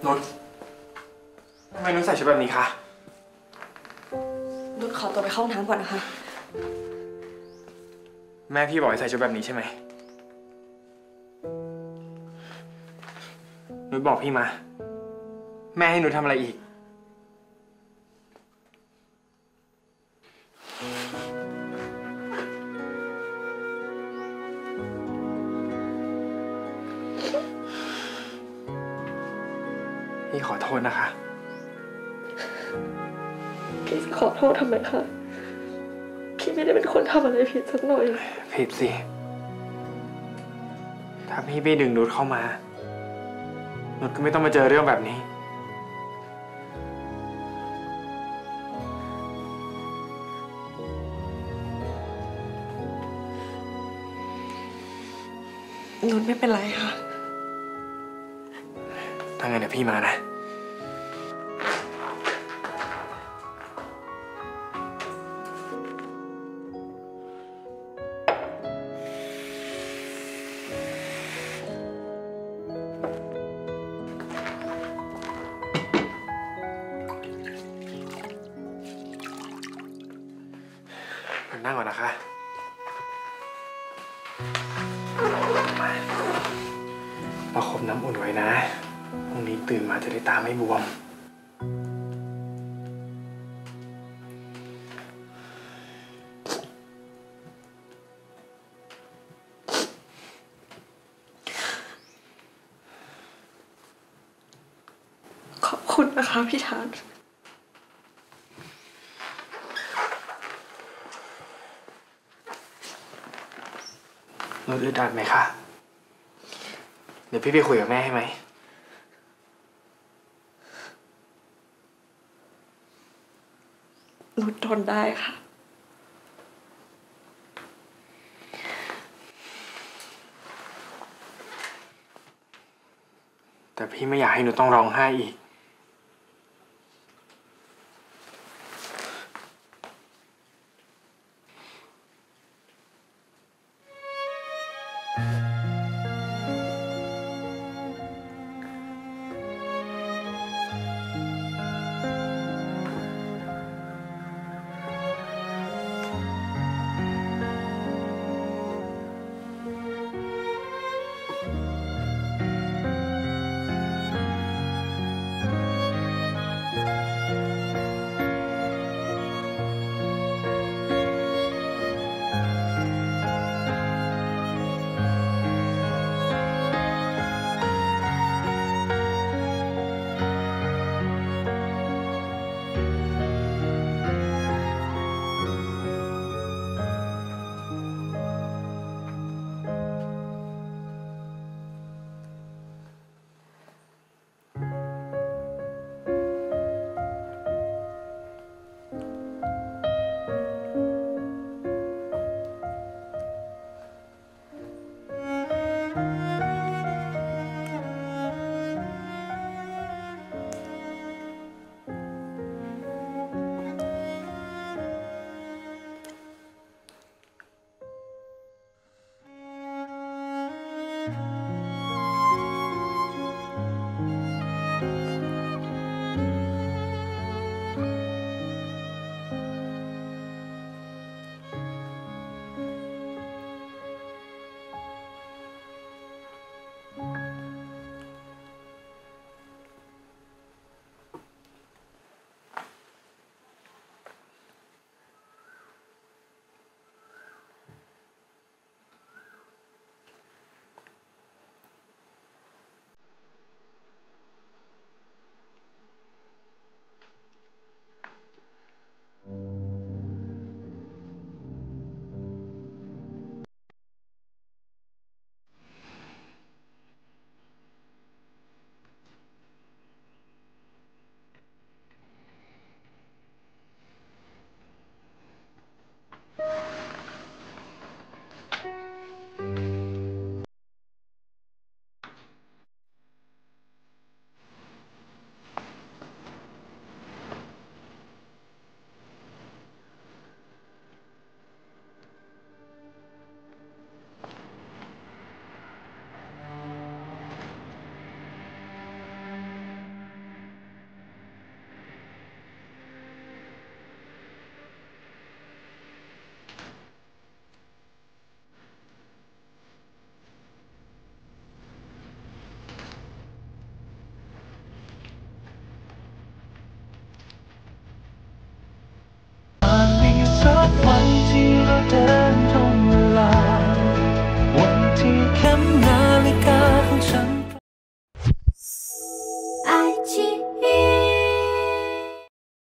นุชทำไมนุชใส่ชุดแบบนี้คะนุชขอตัวไปเข้าห้องน้ำก่อนนะคะแม่พี่บอกให้ใส่ชุดแบบนี้ใช่ไหมนุชบอกพี่มาแม่ให้นุชทำอะไรอีกพี่ขอโทษนะคะพี่ขอโทษทำไมคะพี่ไม่ได้เป็นคนทำอะไรผิดสักหน่อยผิดสิถ้าพี่ไม่ดึงนุชเข้ามานุชก็ไม่ต้องมาเจอเรื่องแบบนี้นุชไม่เป็นไรค่ะถ้างั้นเดี๋ยวพี่มานะนั่งก่อนนะคะประคบน้ำอุ่นไว้นะพรุ่งนี้ตื่นมาจะได้ตาไม่บวมขอบคุณนะคะพี่ธานนุชอึดอัดไหมคะเดี๋ยวพี่ไปคุยกับแม่ให้ไหมนุชทนได้ค่ะแต่พี่ไม่อยากให้นุชต้องร้องไห้อีก